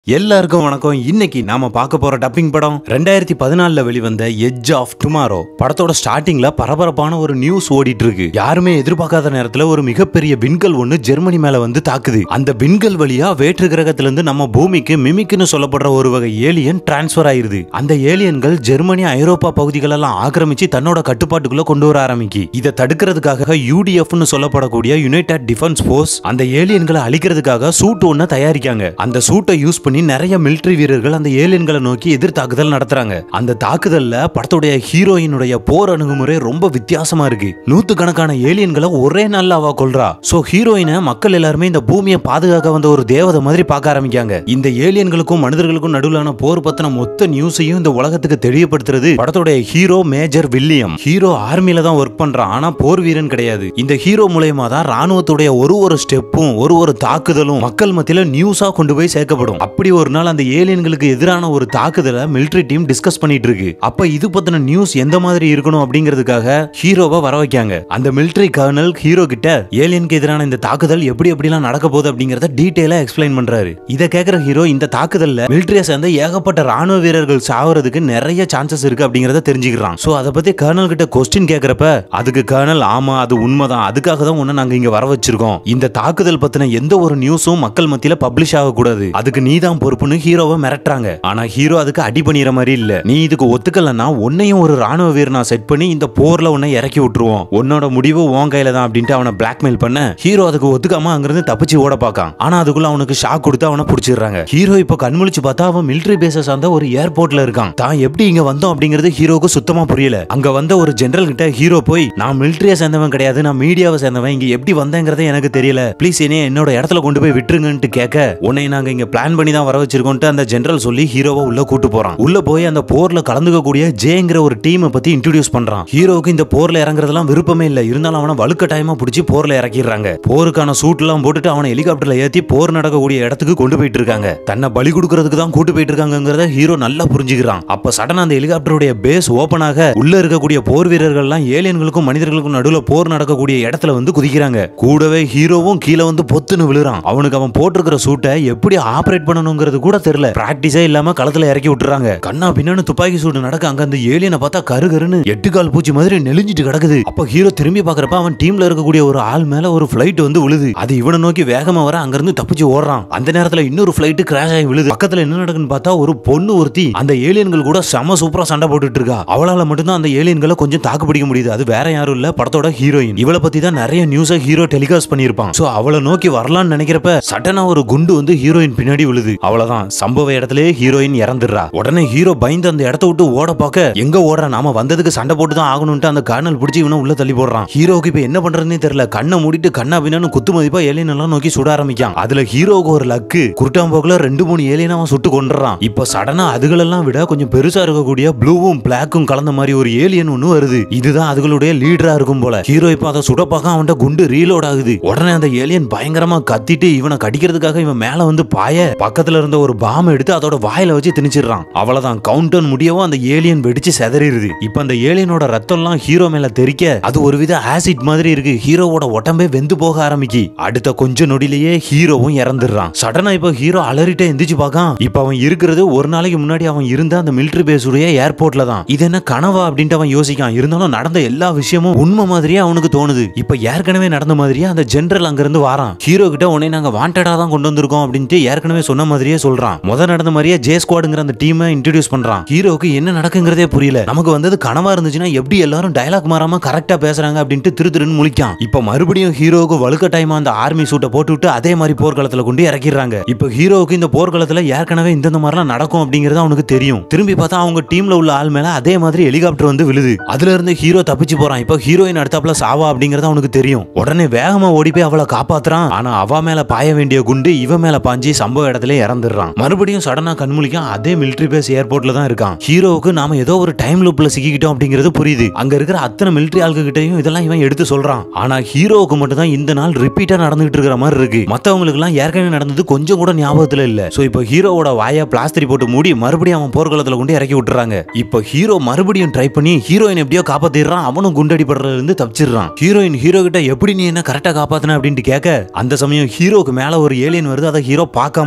எல்லாருக்கும் வணக்கம். இன்னைக்கு நாம பார்க்க போற டப்பிங் படம் 2014 வெளிவந்த எட்ஜ் ஆஃப் டுமாரோ. படத்தோட ஸ்டார்டிங்ல பரபரப்பான ஒரு நியூஸ் ஓடிட்டு இருக்கு. யாருமே எதிர்பார்க்காத நேரத்துல ஒரு மிகப்பெரிய விண்கல் ஒண்ணு ஜெர்மனி மேல வந்து தாக்குது. அந்த விண்கல் வழியா வேற்று கிரகத்துல இருந்து நம்ம பூமிக்கு மிமிக்னு சொல்லப்படுற ஒரு வகை ஏலியன் டிரான்ஸ்பர் ஆயிருது. அந்த ஏலியன்கள் ஜெர்மனி ஐரோப்பா பகுதிகள் எல்லாம் ஆக்கிரமிச்சு தன்னோட கட்டுப்பாட்டுக்குள்ள கொண்டு வர ஆரம்பிக்கு. இதை தடுக்கிறதுக்காக யூடிஎஃப்னு சொல்லப்படக்கூடிய யுனைடெட் டிஃபென்ஸ் ஃபோர்ஸ் அந்த ஏலியன்களை அழிக்கிறதுக்காக சூட் ஒண்ணு தயாரிக்காங்க. அந்த சூட்டை யூஸ் நிறைய மிலிட்டரி வீரர்கள் அந்த ஏலியன்களை நோக்கி எதிர் தாக்குதல் நடத்துறாங்க. அந்த தாக்குதல்ல படத்துடைய ஹீரோயினுடைய போர் அணுகுமுறை ரொம்ப வித்தியாசமா இருக்கு. நூத்துக்கணக்கான ஏலியன்களை ஒரே நாள்ல அவ கொல்றா. சோ ஹீரோயினை மக்கள் எல்லாருமே இந்த பூமியை பாதுகாக்க வந்த ஒரு தேவதை மாதிரி பார்க்க ஆரம்பிக்காங்க. இந்த ஏலியன்களுக்கும் மனிதர்களுக்கும் நடுவிலான போர் பத்தின மொத்த நியூஸையும் இந்த உலகத்துக்கு தெரியப்படுத்துறது படத்துடைய ஹீரோ மேஜர் வில்லியம். ஹீரோ ஆர்மில தான் ஒர்க் பண்றான், ஆனா போர் வீரன் கிடையாது. இந்த ஹீரோ மூலமா தான் ராணுவத்துடைய ஒரு ஸ்டெப்பும் ஒரு தாக்குதலும் மக்கள் மத்தியில நியூஸா கொண்டு போய் சேர்க்கப்படும். அப்படி ஒரு நாள் அந்த ஏலியன்களுக்கு எதிரான ஒரு தாக்குதலை மிலிட்டரி டீம் டிஸ்கஸ் பண்ணிட்டு இருக்கு. அப்ப இது பத்தின நியூஸ் எந்த மாதிரி இருக்கணும் அப்படிங்கிறதுக்காக ஹீரோவை வர வைக்காங்க. அந்த மிலிட்டரி கர்னல் ஹீரோ கிட்ட ஏலியனுக்கு எதிரான இந்த தாக்குதல் எப்படிலாம் நடக்க போகுது அப்படிங்கறத டீடைலா எக்ஸ்பிளைன் பண்றாரு. இத கேக்குற ஹீரோ இந்த தாக்குதல்ல மிலிட்டரியை சேர்ந்த ஏகப்பட்ட ராணுவ வீரர்கள் சாவறதுக்கு நிறைய சான்சஸ் இருக்கு அப்படிங்கறத தெரிஞ்சுக்கிறான். சோ அத பத்தி கர்னல் கிட்ட கொஸ்டின் கேக்குறப்ப அதுக்கு கர்னல் ஆமா அது உண்மைதான், அதுக்காக தான் உன்னை நாங்க இங்க வர வச்சிருக்கோம். இந்த தாக்குதல் பத்தின எந்த ஒரு நியூஸும் மக்கள் மத்தியில பப்ளிஷ் ஆக கூடாது, அதுக்கு நீதான் பொறுப்புன்னு ஹீரோவை மிரட்டுறாங்க. ஆனா ஹீரோ அதுக்கு அடி பண்ணிற மாதிரி இல்ல. நீ இதுக்கு ஒத்துக்கலன்னா உன்னையும் ஒரு ராணுவ வீரனா செட் பண்ணி இந்த போர்ல உன்னை இறக்கி விட்டுருவோம், உன்னோட முடிவு உன் கையில தான் அப்படின்ட்டு அவனை பிளாக்மெயில் பண்ண ஹீரோ அதுக்கு ஒத்துக்காம அங்கிருந்து தப்பிச்சு ஓட பார்க்கான். ஆனா அதுக்குள்ள அவனுக்கு ஷாக் கொடுத்து அவனை பிடிச்சிடுறாங்க. ஹீரோ இப்ப கண்முழிச்சு பார்த்தா அவன் மிலிட்டரி பேஸ சார்ந்த ஒரு ஏர்போர்ட்ல இருக்கான். தான் எப்படி இங்க வந்தோம் அப்படிங்கிறது ஹீரோக்கு சுத்தமா புரியல. அங்க வந்த ஒரு ஜெனரல் கிட்ட ஹீரோ போய் நான் மிலிட்டரியை சேர்ந்தவன் கிடையாது, நான் மீடியாவை சேர்ந்தவன், இங்க எப்படி வந்தேங்கிறதே எனக்கு தெரியல, ப்ளீஸ் என்னோட இடத்துல கொண்டு போய் விட்டுருங்கன்னு கேட்க உன்னை நாங்க இங்க பிளான் பண்ணி தான் வர வச்சிருக்கோம் அந்த ஜெனரல் சொல்லி ஹீரோவை உள்ள கூட்டு போறான். உள்ள போய் அந்த போர்ல கலந்துக்கக்கூடிய ஜேங்கிற ஒரு டீமை பத்தி இன்ட்ரோடியூஸ் பண்றான். ஹீரோவுக்கு இந்த போர்ல இறங்குறதெல்லாம் விருப்பமே இல்ல, இருந்தாலும் அவனை வலுக்கட்டாயமா பிடிச்சி போர்ல இறக்கிடுறாங்க. போருக்கான சூட் எல்லாம் போட்டுட்டு அவனை ஹெலிகாப்டர்ல ஏத்தி போர் நடக்கக்கூடிய இடத்துக்கு கொண்டு போயிட்டு இருக்காங்க. தன்னை பலி கொடுக்கறதுக்கு தான் கூட்டு போயிட்டு இருக்காங்கிறத ஹீரோ நல்லா புரிஞ்சுக்கிறான். அப்ப சடனா அந்த ஹெலிகாப்டருடைய பேஸ் ஓபன் ஆக உள்ள இருக்கக்கூடிய போர் வீரர்கள் எல்லாம் ஏலியன்களுக்கும் மனிதர்களுக்கும் நடுவுல போர் நடக்கக்கூடிய இடத்துல வந்து குதிக்கிறாங்க. கூடவே ஹீரோவும் கீழே வந்து பொத்துன்னு விழுறான். அவனுக்கு அவன் போட்டிருக்கிற சூட்டை எப்படி ஆபரேட் பண்ணணுங்கிறது கூட தெரியல. பிராக்டிஸே இல்லாம களத்துல இறக்கி விட்டுறாங்க. கண்ணா பின்னான்னு துப்பாக்கி சூடு நடக்க அங்க அந்த ஏலியனை பார்த்தா கருகருன்னு 8 கால் பூச்சி மாதிரி நெளிஞ்சிட்டு கிடக்குது. அப்ப ஹீரோ திரும்பி பாக்குறப்ப அவன் டீம்ல இருக்கக்கூடிய ஒரு ஆள் மேல ஒரு பிளைட் வந்து விழுது. அது இவனை நோக்கி வேகமா வர அங்க இருந்து தப்பிச்சு ஓடுறான். அந்த நேரத்துல இன்னொரு பிளைட் கிராஷ் ஆகி விழுது. பக்கத்துல என்ன நடக்குன்னு பார்த்தா ஒரு பொண்ணு ஒருத்தி அந்த ஏலியன்கள் கூட செம சூப்பரா சண்டை போட்டுட்டு இருக்கா. அவளால மட்டும்தான் அந்த ஏலியன்களை கொஞ்சம் தாக்கு பிடிக்க முடியுது. அது வேற யாரும் இல்ல, படத்தோட ஹீரோயின். இவளை பத்தி தான் நிறைய நியூஸை ஹீரோ டெலிகாஸ்ட் பண்ணிருப்பான். சோ அவளை நோக்கி வரலாம்னு நினைக்கிறப்ப சடனா ஒரு குண்டு வந்து ஹீரோயின் பின்னாடி விழுது. அவ்வளவுதான், சம்பவ இடத்திலே ஹீரோயின் இறந்துடுறா. உடனே ஹீரோ பயந்து அந்த இடத்தை விட்டு ஓட பார்க்க எங்க ஓடுற, நாம வந்ததுக்கு சண்டை போட்டு தான் ஆகணும்னு அந்த கர்னல் பிடிச்சி இவனை உள்ள தள்ளி போடுறான். ஹீரோக்கு இப்ப என்ன பண்றதுன்னே தெரியல. கண்ணை மூடிட்டு கண்ணா பின்னான்னு குத்து மதிப்பா ஏலியன் எல்லாம் நோக்கி சுட ஆரம்பிக்கான். அதுல ஹீரோக்கு ஒரு லக்கு, குருட்டாம்போக்குல 2-3 ஏலியன் அவன் சுட்டு கொண்டுறான். இப்ப சடனா அதுகளெல்லாம் விட கொஞ்சம் பெருசா இருக்கக்கூடிய ப்ளூவும் பிளாக்கும் கலந்த மாதிரி ஒரு ஏலியன் ஒண்ணு வருது. இதுதான் அதுகளுடைய லீடரா இருக்கும் போல. ஹீரோ இப்ப அதை சுட பார்க்க அவன்கிட்ட குண்டு ரீலோட் ஆகுது. உடனே அந்த ஏலியன் பயங்கரமா கத்திட்டு இவனை கடிக்கிறதுக்காக இவன் மேல வந்து பாய பக்கத்துல இருந்த ஒரு பாம் எடுத்து அதோட வாயில வச்சு திணிச்சிடுறான். அவ்வளவுதான், கவுண்டவுன் முடியவும் அந்த ஏலியன் வெடிச்சு செதறிடுது. இப்ப அந்த ஏலியனோட ரத்தம் எல்லாம் ஹீரோ மேல தெறிக்க அது ஒருவித ஆசிட் மாதிரி இருக்கு. ஹீரோவோட உடம்பே வெந்து போக ஆரம்பிக்கு. அடுத்த கொஞ்ச நொடியிலேயே ஹீரோவும் இறந்துடுறான். சடனா இப்ப ஹீரோ அலறிட்டே எந்திரிச்சு பார்க்கான். இப்ப அவன் இருக்கிறது ஒரு நாளைக்கு முன்னாடி அவன் இருந்த அந்த மிலிட்டரி பேஸ் உடைய ஏர்போர்ட்ல தான். இது என்ன கனவா அப்படின்ட்டு அவன் யோசிக்கான். இருந்தாலும் நடந்த எல்லா விஷயமும் உண்மை மாதிரியே அவனுக்கு தோணுது. இப்ப ஏற்கனவே நடந்த மாதிரியே அந்த ஜெனரல் அங்க இருந்து வாரான். ஹீரோ கிட்ட உடனே நாங்க வாண்டடா தான் கொண்டு வந்திருக்கோம் அப்படின்ட்டு ஏற்கனவே சொன்ன மாதிரியே சொல்றான். நடந்த மாதிரியே ஜே ஸ்குவாட்ங்கிற அந்த டீமை இன்ட்ரோடியூஸ் பண்றான். ஹீரோக்கு என்ன நடக்குங்கிறதே புரியல. நமக்கு வந்தது கனவா இருந்துச்சுன்னா எப்படி எல்லாரும் டயலாக் மாறாம கரெக்டா பேசுறாங்க அப்படின்ட்டு திருன்னு முழிக்கான். இப்ப மறுபடியும் ஹீரோக்கு வலுக்கட்டாயமா அந்த ஆர்மி சூட்டை போட்டுவிட்டு அதே மாதிரி போர்க்களத்துல கொண்டு இறக்கிடுறாங்க. இப்ப ஹீரோக்கு இந்த போர்க்களத்துல ஏற்கனவே இந்த மாதிரிலாம் நடக்கும் அப்படிங்கறது அவனுக்கு தெரியும். திரும்பி பார்த்தா அவங்க டீம்ல உள்ள ஆள் மேல அதே மாதிரி ஹெலிகாப்டர் வந்து விழுது. அதுல இருந்து ஹீரோ தப்பிச்சு போறான். இப்ப ஹீரோயின் அடுத்தாப்புல சாவா அப்படிங்கறது அவனுக்கு தெரியும். உடனே வேகமா ஓடி போய் அவளை காப்பாத்துறான். ஆனா அவ மேல பாய வேண்டிய குண்டு இவ மேல பாஞ்சி சம்பவ இடத்துல இறந்துடுறான். மறுபடியும் சடனா கண்முழிக்கான். அதே மிலிட்டரி பேஸ் ஏர்போர்ட்ல தான் இருக்கான். ஹீரோவுக்கு நாம ஏதோ ஒரு டைம் லூப்ல சிக்கிட்டோம் அப்படிங்கிறது புரியுது. அங்க இருக்கிற அத்தனை மிலிட்டரி ஆளுங்க கிட்டயும் இதெல்லாம் இவன் எடுத்து சொல்றான். ஆனா ஹீரோவுக்கு மட்டும் தான் இந்த நாள் ரிப்பீட்டா நடந்துகிட்டு இருக்கிற மாதிரி இருக்கு. மத்தவங்களுக்கு எல்லாம் ஏற்கனவே நடந்தது கொஞ்சம் கூட ஞாபகத்துல இல்ல. சோ இப்போ ஹீரோவோட வாயை பிளாஸ்டரி போட்டு மூடி மறுபடியும் அவன் போர்க்களத்துல கொண்டு இறக்கி விட்டுறாங்க. இப்போ ஹீரோ மறுபடியும் ட்ரை பண்ணி ஹீரோயின் எப்படியோ காப்பாத்திடுறான். அவனும் குண்டடி படுறதுல இருந்து தப்பிச்சிடுறான். ஹீரோயின் ஹீரோ கிட்ட எப்படி நீ என்ன கரெக்டா காப்பாத்தின அப்படின்னு கேட்க அந்த சமயம் ஹீரோக்கு மேல ஒரு ஏலியன் வருது. அதை ஹீரோ பார்க்காமலே சுடுறான்.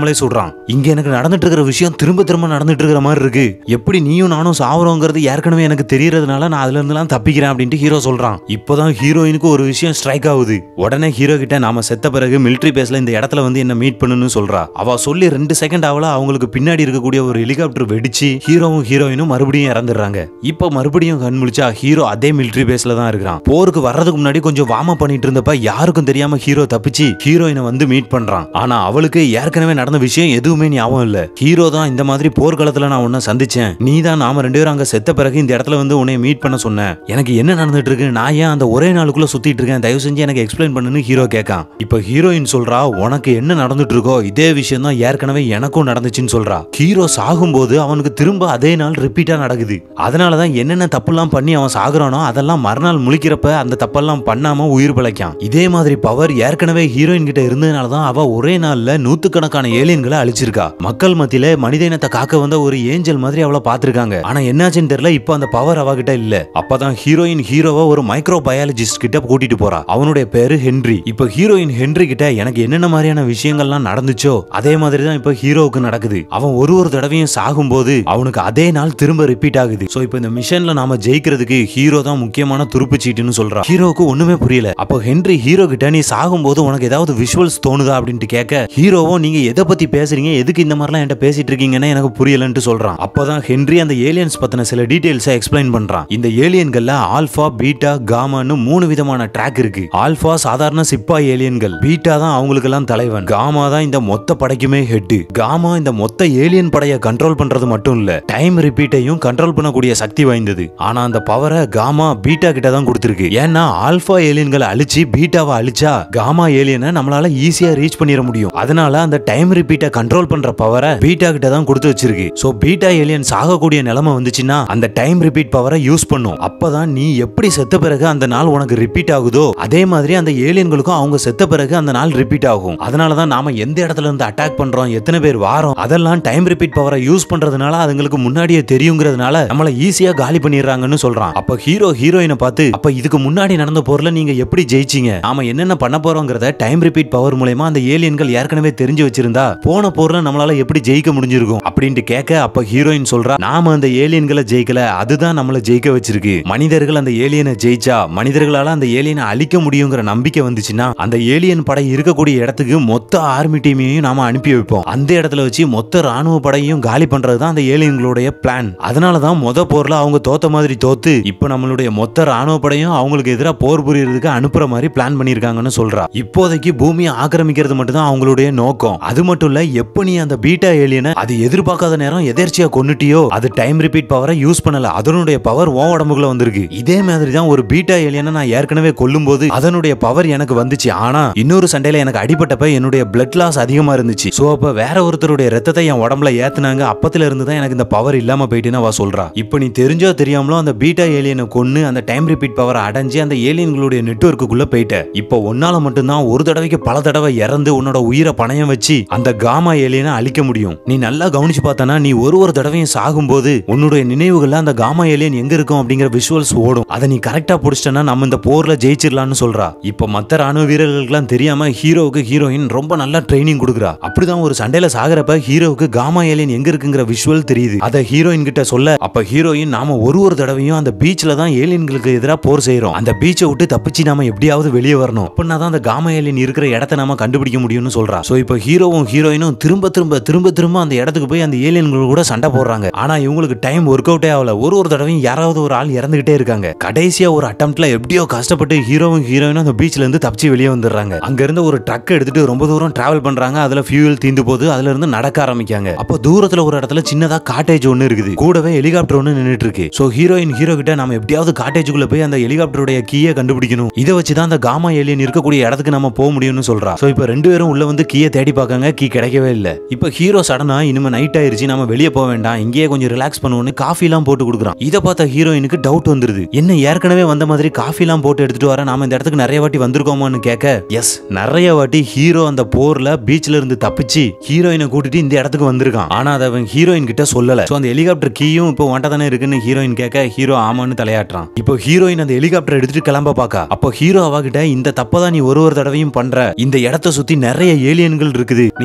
சொல்றான். இங்க எனக்கு நடந்துட்டு இருக்கிற விஷயம் திரும்ப திரும்ப நடந்துட்டு இருக்கிற மாதிரி இருக்கு. எப்படி நீயும் நானும் சாவறோங்கிறது ஏற்கனவே எனக்கு தெரியறதுனால நான் அதுல இருந்துலாம் தப்பிக்கிறேன் அப்படின்ட்டு ஹீரோ சொல்றான். இப்போதான் ஹீரோயினுக்கு ஒரு விஷயம் ஸ்ட்ரைக் ஆகுது. உடனே ஹீரோ கிட்ட நாம செத்த பிறகு மிலிட்டரி பேஸ்ல இந்த இடத்துல வந்து என்ன மீட் பண்ணுன்னு சொல்றா. அவ சொல்லி 2 செகண்ட் ஆவல அவங்களுக்கு பின்னாடி இருக்கக்கூடிய ஒரு ஹெலிகாப்டர் வெடிச்சு ஹீரோவும் ஹீரோயினும் மறுபடியும் இறந்துடுறாங்க. இப்போ மறுபடியும் கண் முழிச்சா ஹீரோ அதே மிலிட்டரி பேஸ்ல தான் இருக்கிறான். போருக்கு வர்றதுக்கு முன்னாடி கொஞ்சம் வார்ம் அப் பண்ணிட்டு இருந்தப்ப யாருக்கும் தெரியாம ஹீரோ தப்பிச்சு ஹீரோயினை வந்து மீட் பண்றான். ஆனா அவளுக்கு ஏற்கனவே நடந்த விஷயம் எதுவுமே ஞாபகம் இல்ல. ஹீரோ தான் இந்த மாதிரி போர்க்களத்துல நான் உன்னை சந்திச்சேன், நீ தான் நாம 2 பேரும் அங்க செத்த பிறகு இந்த இடத்துல வந்து உன்னை மீட் பண்ண சொன்ன, எனக்கு என்ன நடந்துட்டு இருக்கு, நான் ஏன் அந்த ஒரே நாளுக்குள்ள சுத்திட்டு இருக்கேன், தயவு செஞ்சு எனக்கு எக்ஸ்பிளைன் பண்ணுன்னு ஹீரோ கேட்கான். இப்ப ஹீரோயின் சொல்றா, உனக்கு என்ன நடந்துட்டு இருக்கோ இதே விஷயம் தான் ஏற்கனவே எனக்கும் நடந்துச்சுன்னு சொல்றா. ஹீரோ சாகும்போது அவனுக்கு திரும்ப அதே நாள் ரிப்பீட்டா நடக்குது. அதனாலதான் என்னென்ன தப்புலாம் பண்ணி அவன் சாகுறானோ அதெல்லாம் மறுநாள் முழிக்கிறப்ப அந்த தப்பெல்லாம் பண்ணாம உயிர் பிழைக்கான். இதே மாதிரி பவர் ஏற்கனவே ஹீரோயின் கிட்ட இருந்ததுனாலதான் அவ ஒரே நாள்ல 100கணக்கான ஏலியன்களை அழிச்சிருக்கா. மக்கள் மத்தியில மனித இனத்தை காக்க வந்த ஒரு ஏஞ்சல் மாதிரி அவளை பாத்துருக்காங்க. ஆனா என்னாச்சுன்னு தெரியல, இப்ப அந்த பவர் அவகிட்ட இல்ல. அப்பதான் ஹீரோயின் ஹீரோவை ஒரு மைக்ரோ பயாலஜிஸ்ட் கிட்ட கூட்டிட்டு போறா. அவனுடைய பேரு ஹென்றி. இப்ப ஹீரோயின் ஹென்றி கிட்ட எனக்கு என்னென்ன மாதிரியான விஷயங்கள்லாம் நடந்துச்சோ அதே மாதிரி தான் இப்ப ஹீரோவுக்கு நடக்குது. அவன் ஒரு தடவையும் சாகும்போது அவனுக்கு அதே நாள் திரும்ப ரிப்பீட் ஆகுது. சோ இப்ப இந்த மிஷன்ல நாம ஜெயிக்கிறதுக்கு ஹீரோ தான் முக்கியமான துருப்பு சீட்டுன்னு சொல்றா. ஹீரோவுக்கு ஒண்ணுமே புரியல. அப்போ ஹென்றி ஹீரோ கிட்ட நீ சாகும்போது உனக்கு ஏதாவது விஷுவல்ஸ் தோணுதா அப்படின்ட்டு கேட்க ஹீரோவோ நீங்க எதை பத்தி பேசுறீங்க, எதுக்கு இந்த மாதிரிலாம் என்கிட்ட பேசிட்டு இருக்கீங்கன்னு எனக்கு புரியலன்னு சொல்றான். அப்பதான் ஹென்றி அந்த ஏலியன்ஸ் பத்தின சில டீடைல்ஸை எக்ஸ்பிளைன் பண்றான். இந்த ஏலியன்கள்ல ஆல்பா, பீட்டா, காமான்னு 3 விதமான ட்ராக் இருக்கு. ஆல்பா சாதாரண சிப்பாய் ஏலியன்கள், பீட்டா தான் அவங்களுக்கு எல்லாம் தலைவன், காமா தான் இந்த மொத்த படைக்குமே ஹெட். காமா இந்த மொத்த ஏலியன் படையை கண்ட்ரோல் பண்றது மட்டும் இல்ல, டைம் ரிப்பீட்டையும் கண்ட்ரோல் பண்ணக்கூடிய சக்தி வாய்ந்தது. ஆனா அந்த பவரை காமா பீட்டா கிட்ட தான் கொடுத்திருக்கு. ஏன்னா ஆல்பா ஏலியன்களை அழிச்சு பீட்டாவை அழிச்சா காமா ஏலியனை நம்மளால ஈஸியா ரீச் பண்ணிட முடியும். அதனால அந்த டைம் ரிப்பீட்டை கண்ட்ரோல் பண்ற பவரை பீட்டா கிட்ட தான் கொடுத்து வச்சிருக்கு. சோ பீட்டா ஏலியன் சாகக்கூடிய நிலைமை வந்துச்சுன்னா அந்த டைம் ரிப்பீட் பவரை யூஸ் பண்ணும். அப்பதான் நீ எப்படி செத்த பிறகு அந்த நாள் உனக்கு ரிப்பீட் ஆகுதோ அதே மாதிரி அந்த ஏலியன்களுக்கும் அவங்க செத்த பிறகு அந்த நாள் ரிப்பீட் ஆகும். அதனாலதான் நாம எந்த இடத்துல இருந்து அட்டாக் பண்றோம், எத்தனை பேர் வாரோம், அதெல்லாம் டைம் ரிப்பீட் பவரை யூஸ் பண்றதுனால அதுங்களுக்கு முன்னாடியே தெரியுங்கிறதுனால நம்மள ஈஸியா காலி பண்ணிடுறாங்கன்னு சொல்றான். அப்ப ஹீரோ ஹீரோயினை பார்த்து, அப்ப இதுக்கு முன்னாடி நடந்த போர்ல நீங்க எப்படி ஜெயிச்சீங்க, நாம என்னென்ன பண்ண போறோங்கிறத டைம் ரிப்பீட் பவர் மூலமா அந்த ஏலியன்கள் ஏற்கனவே தெரிஞ்சு வச்சிருந்தா போன போர்ல நம்மளால எப்படி ஜெயிக்க முடிஞ்சிருக்கும் அப்படின்ட்டு கேட்க அப்ப ஹீரோயின் சொல்றா, நாம அந்த ஏலியன்களை ஜெயிக்கல, அதுதான் நம்மள ஜெயிக்க வச்சிருக்கு. மனிதர்கள் அந்த ஏலியனை ஜெயிச்சா மனிதர்களால அந்த ஏலியனை அழிக்க முடியுங்கிற நம்பிக்கை வந்துச்சுன்னா அந்த ஏலியன் படை இருக்கக்கூடிய இடத்துக்கு மொத்த ஆர்மி டீமையும் நாம அனுப்பி வைப்போம். அந்த இடத்துல வச்சு மொத்த ராணுவ படையையும் காலி பண்றதுதான் அந்த ஏலியன்களுடைய பிளான். அதனாலதான் மொத போர்ல அவங்க தோத்த மாதிரி தோத்து இப்ப நம்மளுடைய மொத்த ராணுவ படையும் அவங்களுக்கு எதிராக போர் புரியறதுக்கு அனுப்புற மாதிரி பிளான் பண்ணிருக்காங்கன்னு சொல்றா. இப்போதைக்கு பூமியை ஆக்கிரமிக்கிறது மட்டும் தான் அவங்களுடைய நோக்கம். அது மட்டும் இல்ல, எப்ப நீ அந்த பீட்டா ஏலியனை அது எதிர்பார்க்காத நேரம் எதேர்ச்சியா கொன்னுட்டியோ அது டைம் ரிப்பீட் பவரை யூஸ் பண்ணல, அதனுடைய பவர் உன் உடம்புக்குள்ள வந்திருக்கு. இதே மாதிரி தான் ஒரு பீட்டா ஏலியனை நான் ஏற்கனவே கொல்லும் போது அதனுடைய பவர் எனக்கு வந்துச்சு. ஆனா இன்னொரு சண்டையில எனக்கு அடிபட்டப்ப என்னுடைய பிளட் லாஸ் அதிகமா இருந்துச்சு. சோ அப்ப வேற ஒருத்தருடைய ரத்தத்தை என் உடம்புல ஏத்துனாங்க, அப்பத்துல இருந்து தான் எனக்கு இந்த பவர் இல்லாம போயிட்டுன்னு அவ சொல்றா. இப்ப நீ தெரிஞ்சோ தெரியாமலோ அந்த பீட்டா ஏலியனை கொன்னு அந்த டைம் ரிப்பீட் பவர் அடைஞ்சு அந்த ஏலியன்களுடைய நெட்வொர்க்குள்ள போயிட்ட. இப்போ உன்னால மட்டும்தான் ஒரு தடவைக்கு பல தடவை இறந்து உன்னோட உயிரை பணயம் வச்சு அந்த காமா ஏலியனை அழிக்க முடியும். நீ நல்லா கவனிச்சு பார்த்தனா நீ ஒரு தடவையும் சாகும்போது உன்னுடைய நினைவுகள்ல அந்த காமா ஏலியன் எங்க இருக்கும் அப்படிங்கிற விஷுவல்ஸ் ஓடும். அதை நீ கரெக்டா புடிச்சிட்டனா நம்ம இந்த போர்ல ஜெயிச்சிடலாம்னு சொல்றா. இப்போ மத்த ராணுவ வீரர்களுக்கு தெரியாம ஹீரோவுக்கு ஹீரோயின் ரொம்ப நல்லா ட்ரைனிங் கொடுக்குறா. அப்படிதான் ஒரு சண்டையில சாகுறப்ப ஹீரோவுக்கு காமா ஏலியன் எங்க இருக்குங்கிற விஷுவல் தெரியுது. அதை ஹீரோயின் கிட்ட சொல்ல அப்ப ஹீரோயின் நாம ஒரு தடவையும் அந்த பீச்ல தான் ஏலியன்களுக்கு எதிராக போர் செய்யறோம், அந்த பீச்சை விட்டு தப்பிச்சு நாம எப்படியாவது வெளியே வரணும், அப்படின்னா தான் அந்த காமா ஏலியன் இருக்கிற இடத்தை நாம கண்டுபிடிக்க முடியும்னு சொல்றா. சோ இப்போ ஹீரோவும் ஹீரோயினும் திரும்ப அந்த இடத்துக்கு போய் அந்த ஏலியன்கள் கூட சண்டை போடுறாங்க. ஆனா இவங்களுக்கு டைம் ஒர்க் அவுட்டே ஆகல. ஒரு தடவையும் யாராவது ஒரு ஆள் இறந்துகிட்டே இருக்காங்க. கடைசியா ஒரு அட்டம்ப்ட்ல எப்படியோ கஷ்டப்பட்டு ஹீரோவும் ஹீரோயினும் அந்த பீச்ல இருந்து தப்பிச்சு வெளியே வந்துடுறாங்க. அங்க இருந்து ஒரு ட்ரக் எடுத்துட்டு ரொம்ப தூரம் டிராவல் பண்றாங்க. அதுல ஃபியூல் தீந்து போது அதுல இருந்து நடக்க ஆரம்பிக்காங்க. அப்போ தூரத்துல ஒரு இடத்துல சின்னதா காட்டேஜ் ஒன்னு இருக்குது, கூடவே ஹெலிகாப்டர் ஒன்னு நின்னுட்டு இருக்கு. சோ ஹீரோயின் ஹீரோ கிட்ட நம்ம எப்படியாவது காட்டேஜுக்குள்ள போய் அந்த ஹெலிகாப்டருடைய கீயை கண்டுபிடிக்கணும், இதை வச்சுதான் அந்த காமா ஏலியன் இருக்கக்கூடிய இடத்துக்கு நம்ம போக முடியும்னு சொல்றா. சோ இப்போ 2 பேரும் உள்ள வந்து கீயை தேடி பார்க்காங்க, கீ கிடைக்கவே இல்ல. இப்போ ஹீரோ சடனா இனிமே நைட் ஆயிருச்சு, நம்ம வெளியே போக வேண்டாம், இங்கேயே கொஞ்சம் ரிலாக்ஸ் பண்ணுவோம்னு காஃபி எல்லாம் போட்டு கொடுக்குறான். இதை பார்த்த ஹீரோயினுக்கு டவுட் வந்துருது, என்ன ஏற்கனவே வந்த மாதிரி காஃபி எல்லாம் போட்டு எடுத்துட்டு வர, நாம இந்த இடத்துக்கு நிறைய வாட்டி வந்திருக்கோமான்னு கேட்க எஸ் நிறைய வாட்டி ஹீரோ அந்த போர்ல பீச்ல இருந்து தப்பிச்சு ஹீரோயினை கூட்டிட்டு இந்த இடத்துக்கு வந்திருக்கான். ஆனா அதை அவன் ஹீரோயின் கிட்ட சொல்லல. சோ அந்த ஹெலிகாப்டர் கீயும் இப்போ ஒன்ட்ட தானே இருக்குன்னு ஹீரோயின் கேட்க ஹீரோ ஆமான்னு தலையாட்டுறான். இப்போ ஹீரோயின் அந்த ஹெலிகாப்டர் எடுத்துட்டு கிளம்ப பாக்கா. அப்போ ஹீரோ அவகிட்ட இந்த தப்பதான் நீ ஒரு தடவையும் பண்ற, இந்த இடத்தை சுத்தி நிறைய ஏலியன்கள் இருக்குது, நீ இந்த ஹெலிகாப்டர்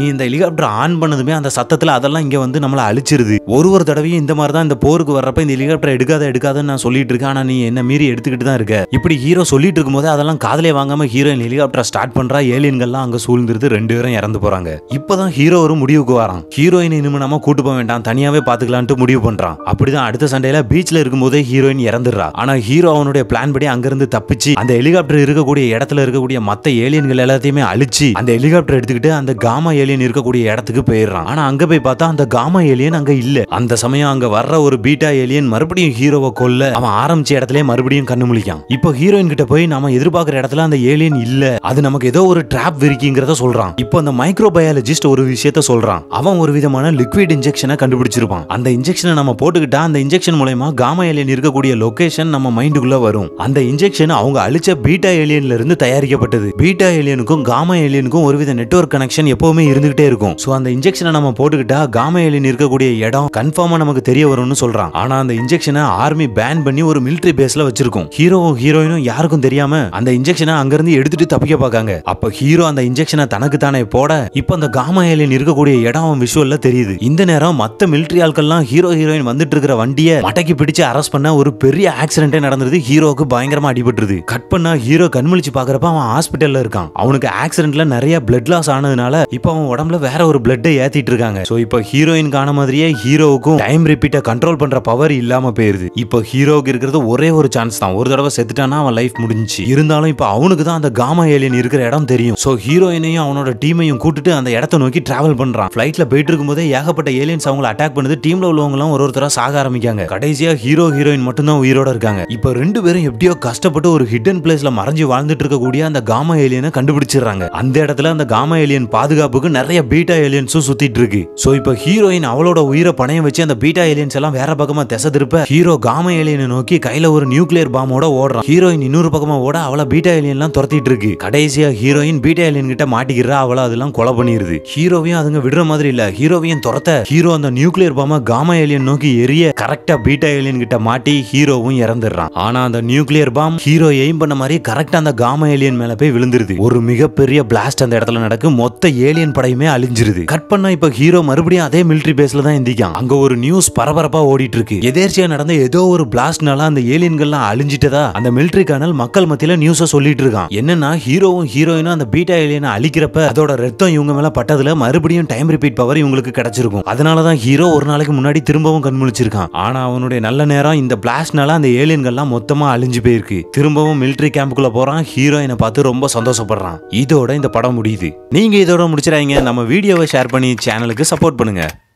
ஹெலிகாப்டர் ஆன் பண்ணதுமே அந்த சத்தத்துல அதெல்லாம் இங்க வந்து நம்மள அழிச்சிருது. ஒரு தடவையும் இந்த மாதிரி தான் இந்த போருக்கு வர்றப்ப இந்த ஹெலிகாப்டர் எடுக்காதுன்னு நான் சொல்லிட்டு இருக்கேன். ஆனா நீ என்ன மீறி எடுத்துக்கிட்டு தான் இருக்க. இப்படி ஹீரோ சொல்லிட்டு இருக்கும்போது அதெல்லாம் காதலே வாங்காம ஹீரோயின் ஹெலிகாப்டர் ஸ்டார்ட் பண்றா. ஏலியன்கள்லாம் அங்க சூழ்ந்துருது. 2 பேரும் இறந்து போறாங்க. இப்பதான் ஹீரோ ஒரு முடிவுக்கு வரான். ஹீரோயின் இனிமே நம்ம கூட்டு போக வேண்டாம், தனியாவே பாத்துக்கலாம்னு முடிவு பண்றான். அப்படிதான் அடுத்த சண்டையில பீச்ல இருக்கும்போதே ஹீரோயின் இறந்துடுறா. ஆனா ஹீரோ அவனுடைய பிளான் படி அங்கிருந்து தப்பிச்சு அந்த ஹெலிகாப்டர் இருக்கக்கூடிய இடத்துல இருக்கக்கூடிய மத்த ஏலியன்கள் எல்லாத்தையுமே அழிச்சு அந்த ஹெலிகாப்டர் எடுத்துக்கிட்டு அந்த காமா ஏலியன் இருக்கக்கூடிய இடத்துக்கு போயிடுறான். ஆனா அங்க போய் பார்த்தா அந்த காமா ஏலியன் அங்க இல்ல. அந்த சமயம் அங்க வர்ற ஒரு பீட்டா ஏலியன் மறுபடியும் ஹீரோவை கொல்ல அவன் ஆரம்பிச்ச இடத்துல மறுபடியும் கண்ணு முழிக்கான். இப்போ ஹீரோயின் கிட்ட போய் நாம எதிர்பார்க்கிற இடத்துல அந்த ஏலியன் இல்ல, அது நமக்கு ஏதோ ஒரு டிராப் விரிக்குங்கிறத சொல்றான். இப்போ அந்த மைக்ரோபயாலஜிஸ்ட் ஒரு விஷயத்த சொல்றான். அவன் ஒரு விதமான லிக்விட் இன்ஜெக்ஷனை கண்டுபிடிச்சிருப்பான். அந்த இன்ஜெக்ஷனை நம்ம போட்டுக்கிட்டா அந்த இன்ஜெக்ஷன் மூலமா காமா ஏலியன் இருக்கக்கூடிய லொகேஷன் நம்ம மைண்டுக்குள்ள வரும். அந்த இன்ஜெக்ஷன் அவங்க அழிச்ச பீட்டா ஏலியன்ல இருந்து தயாரிக்கப்பட்டது. பீட்டா ஏலியனுக்கும் காமா ஏலியனுக்கும் ஒருவித நெட்வொர்க் கனெக்ஷன் எப்பவுமே இருந்துகிட்டே இருக்கும். சோ அந்த இன்ஜெக்ஷனை நம்ம போட்டுக்கிட்டா காமா ஏலியன் இருக்கக்கூடிய இடம் கன்ஃபார்மா நமக்கு தெரிய வரும்னு சொல்றான். ஆனா அந்த இன்ஜெக்ஷனை ஆர்மி பேன் பண்ணி ஒரு மிலிட்டரி பேஸ்ல வச்சிருக்கும். ஹீரோவும் ஹீரோயினும் யாருக்கும் தெரியாம அந்த இன்ஜெக்ஷனை அங்க இருந்து எடுத்துட்டு தப்பிக்க பார்க்காங்க. அப்ப ஹீரோ அந்த இன்ஜெக்ஷனை தனக்கு தானே போட இப்ப அந்த காமா ஏலியன் இருக்கக்கூடிய இடம் அவன் விஷுவல்ல தெரியுது. இந்த நேரம் மத்த மிலிட்டரி ஆட்கள்லாம் ஹீரோ ஹீரோயின் வந்துட்டு இருக்கிற வண்டியை மடக்கி பிடிச்சு அரெஸ்ட் பண்ண ஒரு பெரிய ஆக்சிடென்டே நடந்துருது. ஹீரோக்கு பயங்கரமா அடிபட்டுருது. கட் பண்ணா ஹீரோ கண்முழிச்சு பாக்குறப்ப அவன் ஹாஸ்பிட்டல்ல இருக்கான். அவனுக்கு ஆக்சிடென்ட்ல நிறைய பிளட் லாஸ் ஆனதுனால இப்ப அவன் உடம்புல வேற ஒரு பிளட்டை ஏத்திட்டு இருக்காங்க. சோ இப்ப ஹீரோயின் காண மாதிரியே ஹீரோவுக்கும் டைம் ரிப்பீட்டை கண்ட்ரோல் பண்ற பவர் இல்லாம போயிருது. இப்போ ஹீரோவுக்கு இருக்கிறது ஒரே ஒரு சான்ஸ் தான். ஒரு தடவை செத்துட்டானா அவன் லைஃப் முடிஞ்சுச்சு. இருந்தாலும் இப்போ அவனுக்கு தான் அந்த காமா ஏலியன் இருக்கிற இடம் தெரியும். சோ ஹீரோயினையும் அவனோட டீமையும் கூட்டிட்டு அந்த இடத்தை நோக்கி டிராவல் பண்றான். ஃபிளைட்ல போயிட்டு இருக்கும்போதே ஏகப்பட்ட ஏலியன்ஸ் அவங்களை அட்டாக் பண்ணுது. டீம்ல உள்ளவங்களும் ஒருத்தரா சாக ஆரம்பிக்காங்க. கடைசியா ஹீரோ ஹீரோயின் மட்டும் தான் உயிரோட இருக்காங்க. இப்போ 2 பேரும் எப்படியோ கஷ்டப்பட்டு ஒரு ஹிடன் பிளேஸ்ல மறைஞ்சு வாழ்ந்துட்டு இருக்கக்கூடிய அந்த காமா ஏலியனை கண்டுபிடிச்சிடுறாங்க. அந்த இடத்துல அந்த காமா ஏலியன் பாதுகாப்புக்கு நிறைய பீட்டா ஏலியன்ஸும் சுத்திட்டு இருக்கு. சோ இப்போ ஹீரோயின் அவளோட உயிரை பணையம் வச்சு அந்த பீட்டா ஏலியன்ஸ் எல்லாம் வேற பக்கமா திசை திருப்ப ஹீரோ காமா ஏலியனை நோக்கி கையில ஒரு நியூக்ளியர் பாமோட ஓடுறான். ஹீரோயின் இன்னொரு பக்கமா ஓட அவளை பீட்டா ஏலியன் எல்லாம் துரத்திட்டு இருக்கு. கடைசியா ஹீரோயின் பீட்டா ஏலியன் கிட்ட மாட்டிக்கிறா. அவளை அதெல்லாம் கொலை பண்ணிருது. ஹீரோவையும் அதுங்க விடுற மாதிரி இல்ல. ஹீரோவையும் துரத்த ஹீரோ அந்த நியூக்ளியர் பாம காமா ஏலியன் நோக்கி எரிய கரெக்டா பீட்டா ஏலியன் கிட்ட மாட்டி ஹீரோவும் இறந்துடுறான். ஆனா அந்த நியூக்ளியர் பாம் ஹீரோ எய்ம் பண்ண மாதிரி கரெக்டா அந்த காமா ஏலியன் மேல போய் விழுந்துருது. ஒரு மிகப்பெரிய பிளாஸ்ட் அந்த இடத்துல நடக்கு. மொத்த ஏலியன் படையுமே அழிஞ்சிருது. கட் பண்ணா இப்ப ஹீரோ மறுபடியும் அதே மிலிட்டரி பேஸ்ல தான் எந்திக்கான். அங்க ஒரு நியூஸ் பரபரப்பா ஓடிட்டு இருக்கு. எதேர்ச்சியா நடந்த ஏதோ ஒரு பிளாஸ்ட்னால அந்த ஏலியன்கள்லாம் அழிஞ்சிட்டதா அந்த மிலிட்டரி கர்னல் மக்கள் மத்தியில நியூஸ சொல்லிட்டு இருக்கான். என்னன்னா ஹீரோவும் ஹீரோயினும் அந்த பீட்டா ஏலியனை அழிக்கிறப்ப அதோட ரத்தம் இவங்க மேல பட்டதுல மறுபடியும் டைம் ரிப்பீட் பவர் இவங்களுக்கு கிடைச்சிருக்கும். அதனாலதான் ஹீரோ ஒரு நாளைக்கு முன்னாடி திரும்பவும் கண்முழிச்சிருக்கான். ஆனா அவனுடைய நல்ல நேரம் இந்த பிளாஸ்ட்னால அந்த ஏலியன்கள்லாம் மொத்தமா அழிஞ்சு போயிருக்கு. திரும்பவும் மிலிட்டரி கேம்புக்குள்ள போறான். ஹீரோயினை பார்த்து ரொம்ப சந்தோஷப்படுறான். இதோட இந்த படம் முடியுது. நீங்க இதோட முடிச்சிடாதீங்க. நம்ம வீடியோவை ஷேர் பண்ணி சேனலுக்கு சப்போர்ட் பண்ணுங்க.